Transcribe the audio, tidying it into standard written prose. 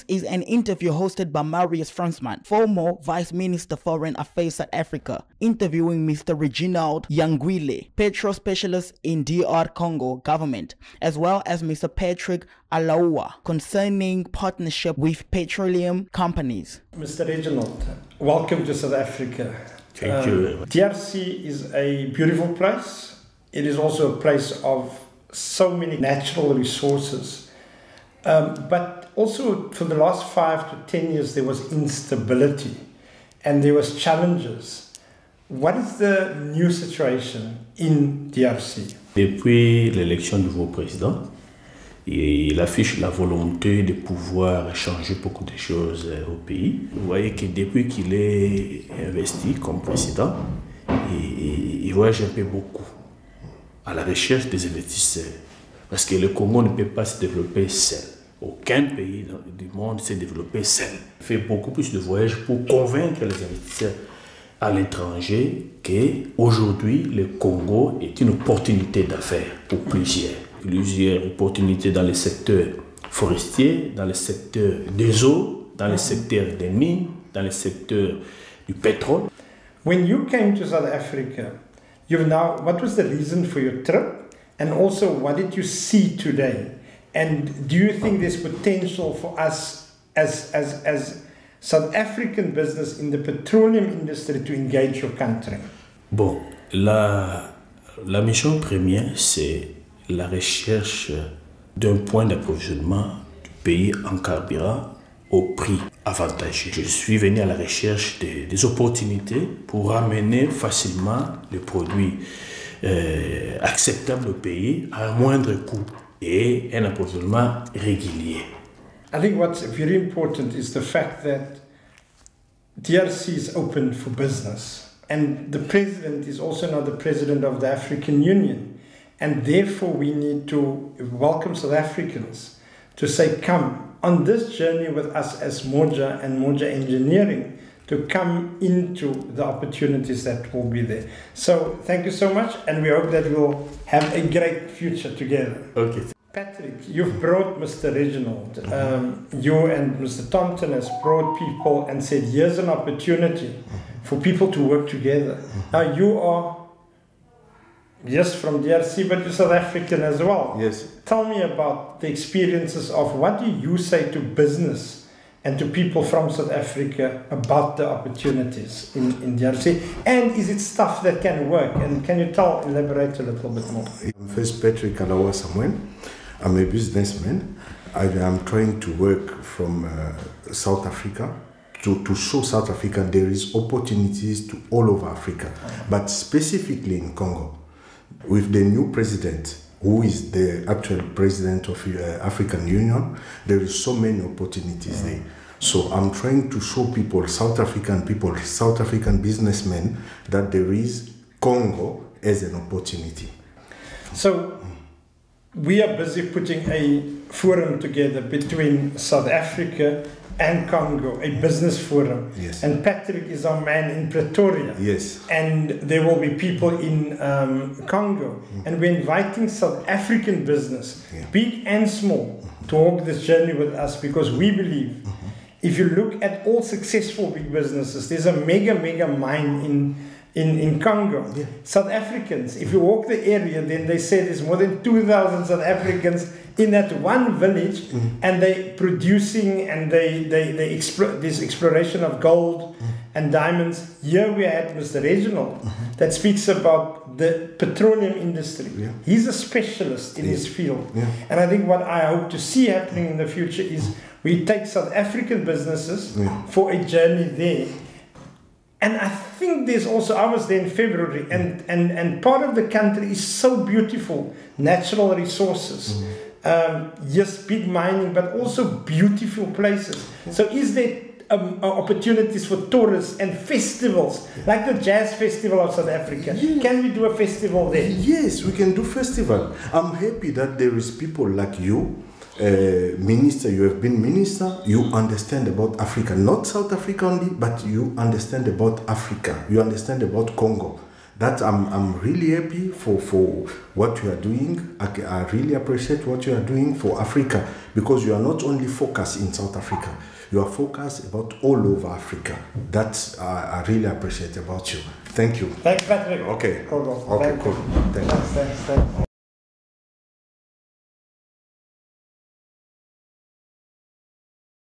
is an interview hosted by Marius Fransman, former Vice Minister Foreign Affairs South Africa, interviewing Mr. Reginald Yangwile, petrol specialist in DR Congo government, as well as Mr. Patrick Alaua, concerning partnership with petroleum companies. Mr. Reginald, welcome to South Africa. Thank you. DRC is a beautiful place. It is also a place of so many natural resources. But also for the last 5 to 10 years there was instability and there was challenges. What is the new situation in DRC? Depuis l'élection du nouveau président, il affiche la volonté de pouvoir changer beaucoup de choses au pays. Vous voyez que depuis qu'il est investi comme président, il voyage un peu beaucoup à la recherche des investisseurs. Parce que le Congo ne peut pas se développer seul. Aucun pays du monde s'est développé seul. Il fait beaucoup plus de voyages pour convaincre les investisseurs à l'étranger qu'aujourd'hui, le Congo est une opportunité d'affaires pour plusieurs opportunités dans le secteur forestier, dans le secteur des eaux, dans le secteur des mines, dans le secteur du pétrole. When you came to South Africa, what was the reason for your trip? And also, what did you see today? And do you think there's potential for us as South African business in the petroleum industry to engage your country? Bon, la mission première, c'est la recherche d'un point d'approvisionnement du pays en carburant au prix avantageux. Je suis venu à la recherche des opportunités pour ramener facilement les produits acceptables au pays à un moindre coût et un approvisionnement régulier. I think what's very important is the fact that DRC is open for business, and the president is also now the president of the African Union, and therefore we need to welcome South Africans to say, come on this journey with us as Moja and Moja Engineering to come into the opportunities that will be there. So thank you so much, and we hope that we'll have a great future together. Okay. Patrick, you've brought Mr. Reginald. You and Mr. Thompson has brought people and said, here's an opportunity for people to work together. Now you are, yes, from DRC, but you're South African as well. Yes. Tell me about the experiences of what do you say to business and to people from South Africa about the opportunities in DRC? And is it stuff that can work? And can you elaborate a little bit more? I'm first Patrick Alaua Samuel. I'm a businessman. I am trying to work from South Africa to show South Africa there is opportunities to all over Africa, but specifically in Congo. With the new president, who is the actual president of African Union, there is so many opportunities there. So I'm trying to show people, South African businessmen, that there is Congo as an opportunity. So we are busy putting a forum together between South Africa and Congo, a business forum. Yes. And Patrick is our man in Pretoria. Yes. And there will be people in Congo. And we're inviting South African business, big and small, to walk this journey with us, because we believe if you look at all successful big businesses, there's a mega mine in Congo. Yeah. South Africans, if you walk the area, then they say there's more than 2,000 South Africans in that one village, and they producing and this exploration of gold and diamonds. Here we had Mr. Reginald that speaks about the petroleum industry. Yeah. He's a specialist in his field. Yeah. And I think what I hope to see happening in the future is we take South African businesses for a journey there. And I think there's also, I was there in February, and part of the country is so beautiful, natural resources. Yes, big mining, but also beautiful places. So is there opportunities for tourists and festivals, like the Jazz Festival of South Africa? Yes. Can we do a festival there? Yes, we can do festival. I'm happy that there is people like you, minister, you have been minister, you understand about Africa, not South Africa only, but you understand about Africa, you understand about Congo. That I'm really happy for what you are doing. I really appreciate what you are doing for Africa, because you are not only focused in South Africa, you are focused about all over Africa. That I really appreciate about you. Thank you. Thanks, Patrick. Okay. Cool. Okay, cool. Thank you. Thanks.